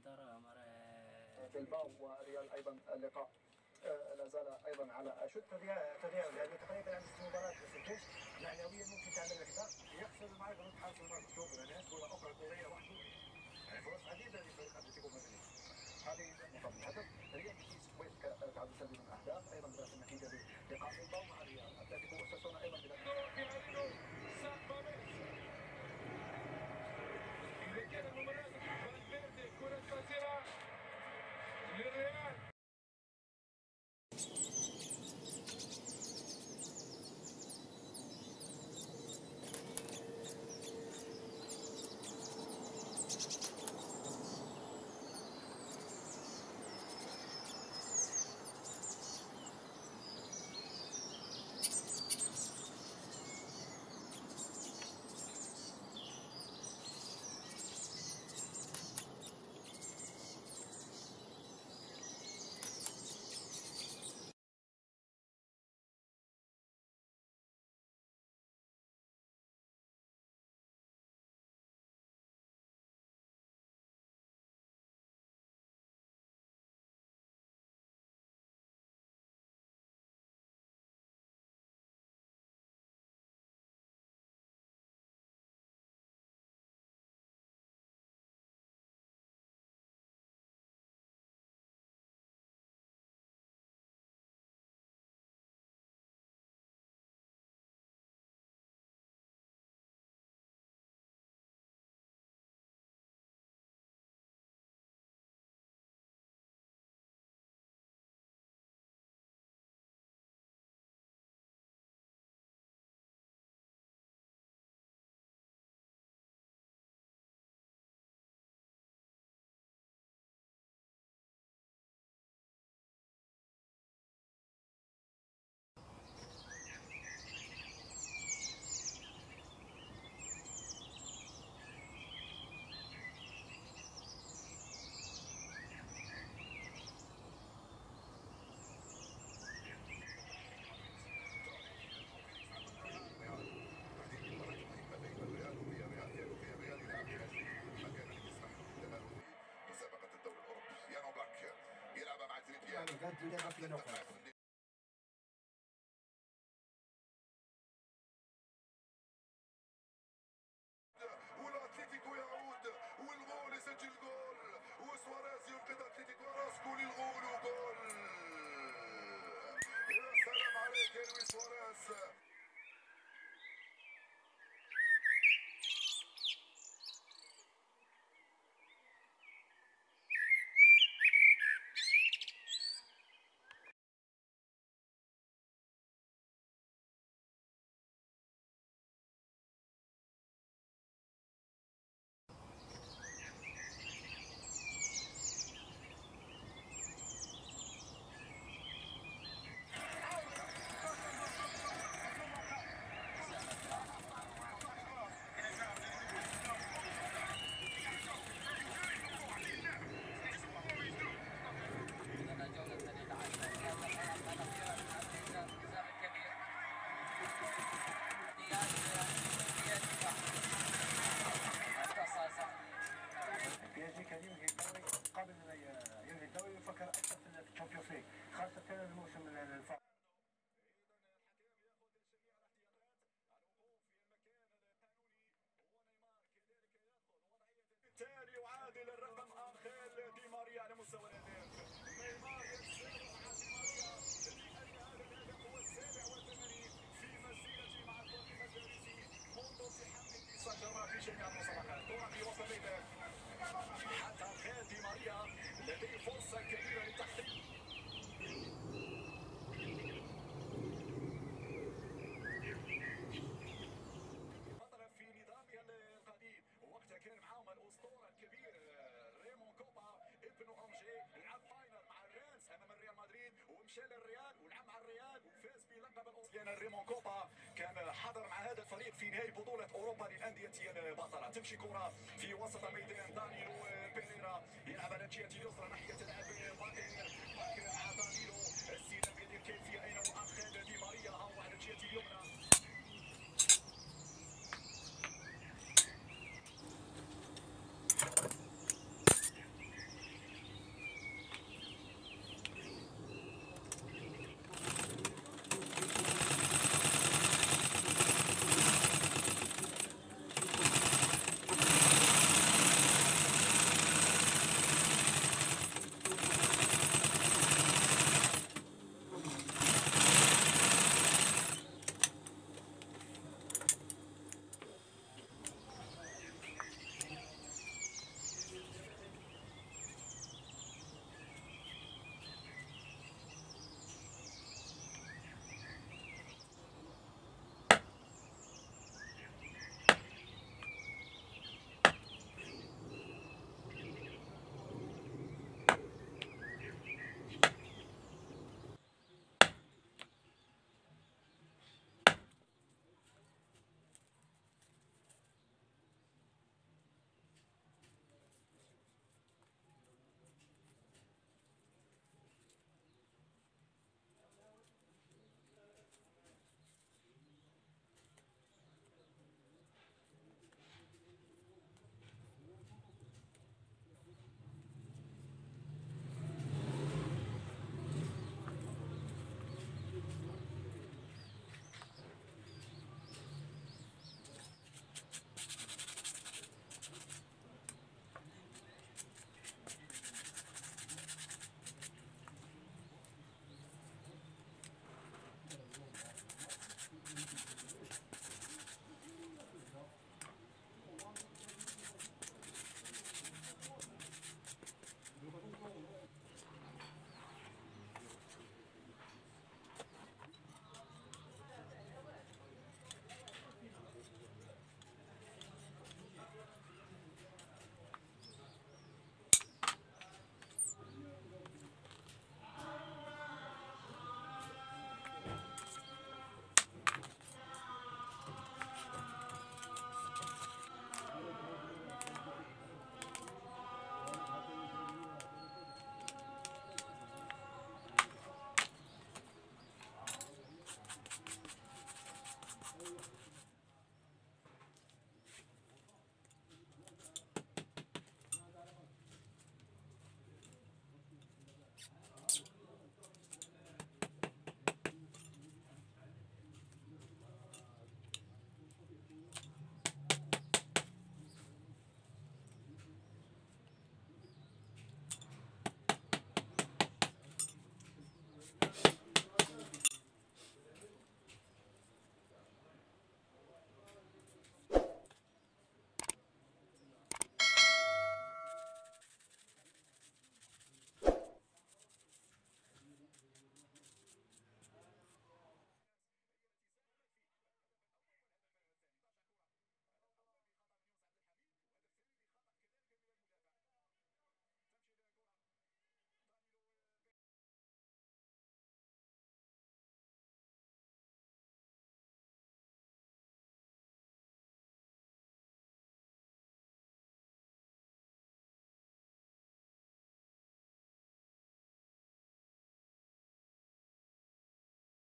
بلباو وريال ايضا اللقاء لا زال ايضا على اشد تداعي يعني تقريبا عند 6 مباريات ما سجلش معنويا ممكن تعمل هكذا يخسر المعركه ضد حارس المرمى شوف ناس كره اخرى كوريه وحده يعني فرص عديده لفريق اتلتيكو مدريد هذه مقابل الهدف ريال بيتيس تعود سلبي من الاهداف ايضا بدات النتيجه بلقاء بلباو مع ريال اتلتيكو وساسونا ايضا بدات إذا كان المباراة فالفيردي كرة قصيرة للريال. والاتليتيكو يعود والغول يسجل جول وسواريز ينقذ اتليتيكو راسكو للغول وجول. يا سلام عليك يا لويس سواريز. بيجي كان ينهي الدوري قبل ينهي الدوري يفكر اكثر في الشامبيونز ليج خاصه الموسم الفاضل. بالتالي يعادل الرقم آنخيل دي ماريا على مستوى الأهداف. نيمار يكسر مع دي ماريا لأن هذا الهدف هو 87 في مسيرته مع الفريق الباريسي منذ التحام بسجرة في جميع المسابقات. كرة في وسط الميدان حتى آنخيل دي ماريا لديه فرصة كبيرة للتحقيق. في نظامها القديم وقتها كان معاهم الاسطوره الكبير ريمون كوبا ابن انجي لعب فاينل مع الرينز امام الريال مدريد ومشى للريال ولعب مع الريال وفاز بلقب الاسطوره. ريمون كوبا كان حضر مع هذا الفريق في نهائي بطوله اوروبا للانديه البطله. تمشي كره في وسط الميدان دانيلو بيريرا يلعب على الجهه اليسرى ناحيه اللاعب باكر مع دانيلو السينما بهذه الكيفيه اين هو انخيل دي ماريا هو على الجهه اليمنى